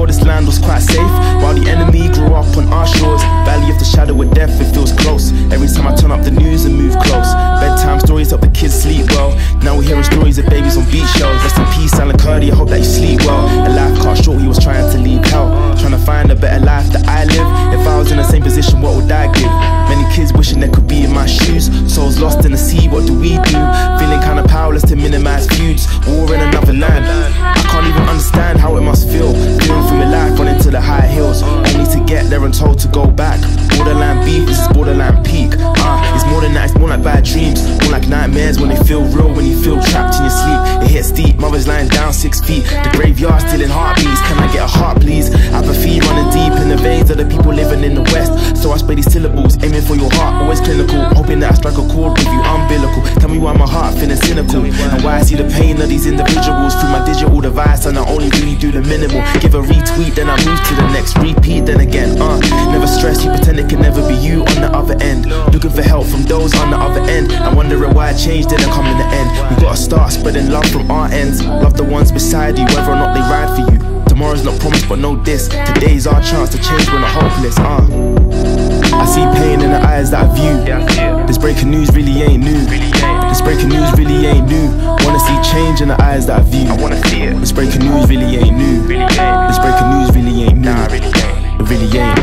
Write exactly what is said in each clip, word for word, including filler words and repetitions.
told this land was quite safe, while the enemy grew up on our shores. Valley of the shadow of death, it feels close. Every time I turn up the news and move close. Bedtime stories help the kids sleep well. Now we're hearing stories of babies on beach shells. Rest in peace, Alan Kurdi, I hope that you sleep well. A life cut short, he was trying to leave hell, trying to find a better life that I live. If I was in the same position, what would I give? Many kids wishing they could be in my shoes. Souls lost in the sea, what do we do? Feeling kinda powerless to minimize feuds. War in another land, I can't even understand how it must feel. Feeling through your life, running to the high hills, only to get there and told to go back. Borderline beef, this is borderline peak. Ah, uh, it's more than that, it's more like bad dreams. More like nightmares when they feel real, when you feel trapped in your sleep. It hits deep, mother's lying down six feet. The graveyard still in heartbeats, can I get a heart please? Apathy running deep in the veins of the people living in the west. So I spray these syllables, aiming for your heart, always clinical. Hoping that I strike a chord with you, umbilical. Tell me why my heart feeling cynical, and why I see the pain of these individuals through my digital device. And I only really do the minimal. Give a retweet, then I move to the next. Repeat, then again, uh never stress, you pretend it can never be you on the other end. Looking for help from those on the other end, and wondering why I changed didn't come in the end. We gotta start spreading love from our ends. Love the ones beside you, whether or not they ride for you. Tomorrow's not promised, but know this, today's our chance to change when I'm hopeless. uh I see pain in the eyes that I view. This breaking news really ain't new. This breaking news really ain't new. Wanna see change in the eyes that I view. I wanna see it. This breaking news really ain't new. This breaking news really ain't new. It really ain't.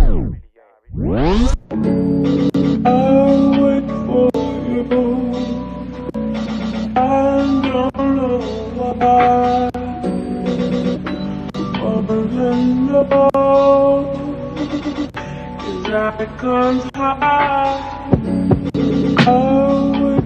I'll wait for you. I don't know why. Over in the boat, his eye comes high. I'll wait